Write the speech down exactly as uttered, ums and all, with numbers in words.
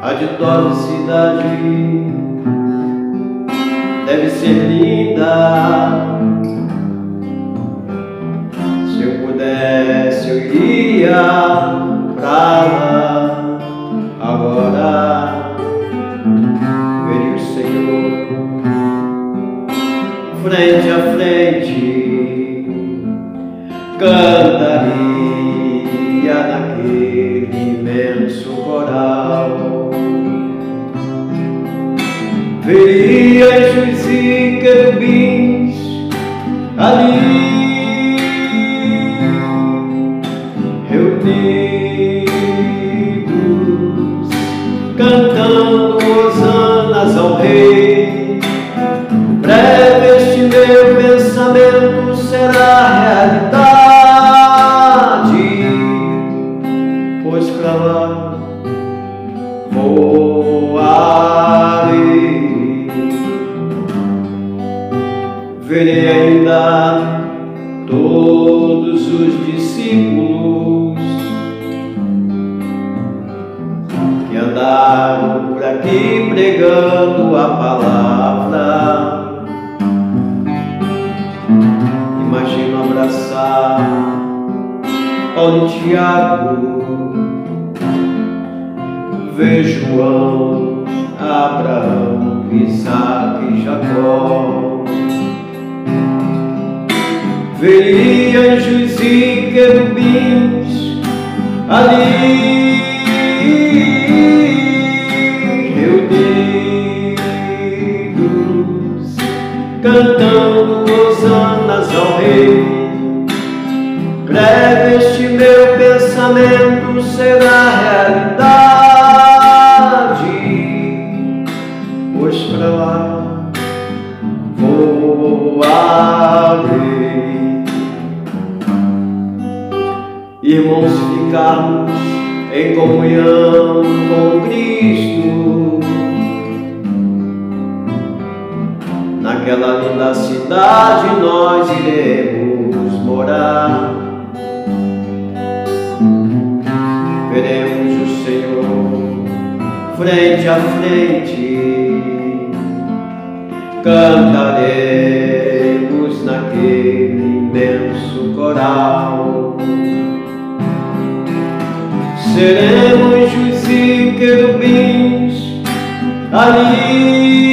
A ditosa cidade deve ser linda. Se eu pudesse, eu iria pra lá agora. Veria o Senhor frente a frente, cantaria naquele imenso coral. Veria anjos e querubins ali reunidos, cantando hosanas ao Rei. Breve este meu pensamento será realidade, pois pra lá voarei. Verei ainda todos os discípulos que andaram por aqui pregando a palavra. Imagino abraçar Paulo e Tiago, ver João, Abraão, Isaac e Jacó. Veria anjos e querubins ali reunidos, cantando hosanas ao Rei. Breve este meu pensamento será realidade, pois pra lá voarei. Irmãos, ficarmos em comunhão com Cristo naquela linda cidade nós iremos morar. Veremos o Senhor frente a frente, cantaremos naquele imenso coral. Seremos anjos e querubins ali